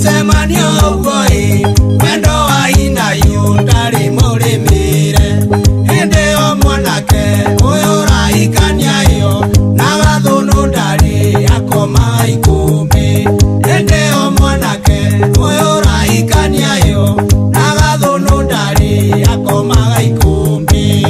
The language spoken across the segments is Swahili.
Musemanio boy, wendo aina yundari muri mire. Ende o mwanake, uyora ikanya yo, nagathono ndari akoma ikumi. Ende o mwanake, uyora ikanya yo, nagathono ndari akoma ikumi.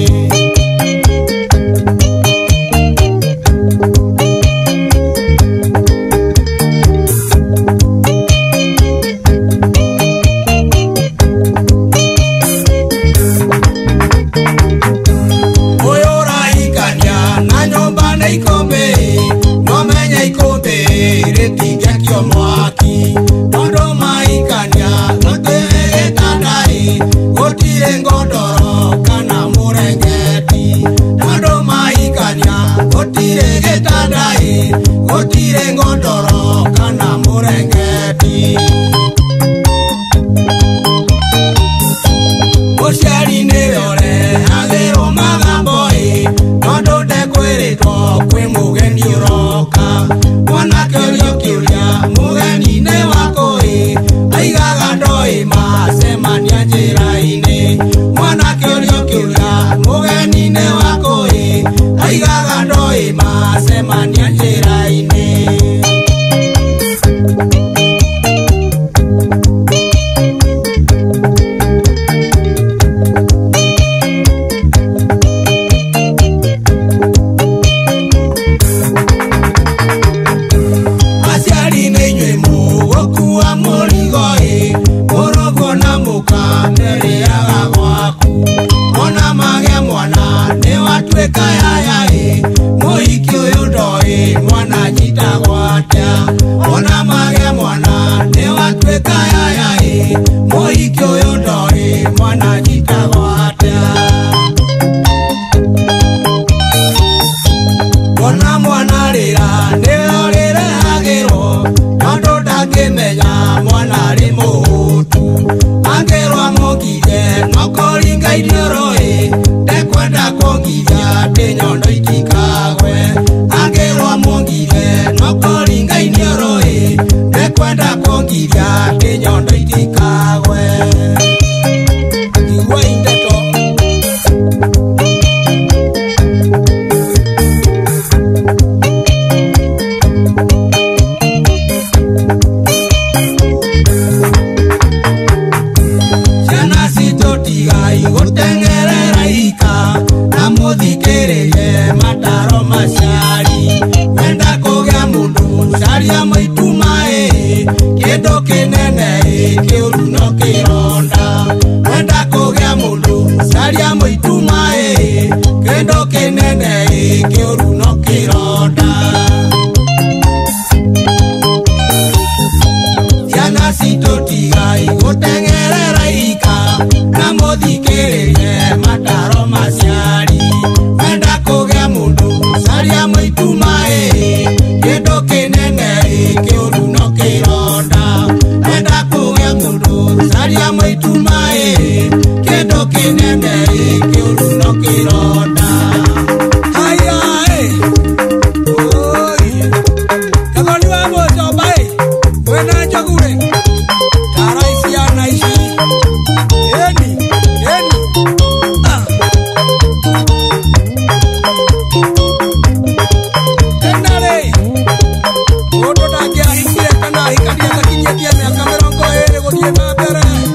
Mwaki Mondo maikanya Notege tandai Gotire ngodoro Kana murengeti Mondo maikanya Gotire tandai Gotire ngodoro Kana murengeti Oshari neore Agero magamboi Mondo dekwere to Kwe mugeni uroka Mwanake uliokiulia Mugeni ne wako Aigaga ndoi Masemania njiraini Mwanake uliokiulia Mugeni ne wako Aigaga ndoi Masemania njiraini Mwana nyita gwata Ona mage mwana ne watwe kaya yai Moikyo yodoi mwana nyita gwata Ona mwana rira ne orire agero Nondo dake menya mwana rimutu Agero amogije nokoringa idioroi Dekwenda kongija tenyondo itikagwe Agero mongire nokoringa inioroi Dekwenda kongija tenyondo itikagwe Iwe indeto Jana sitotiga igotengere raika Namuthikirije mataro mashari Wenda kogea mundu sharia maitumae Kindo kinene kiuru no kironda Wenda kogea mundu sharia maitumae Kindo kinene kiuru no kironda Jana sitotiga igotengere raika Namuthikirije mataro mashari Wenda kogea mundu sharia maitumae Kindo kinene kiuru no kironda Wenda kogea mundu sharia maitumae Kindo kinene kiuru no kironda Haya Oi Kagoni wa mojo bai Wena chokure Taraisi ya naishi Eni Tendale Oto takia hikire kana hikadia takinya kia mea kamerongo ere gotie mapere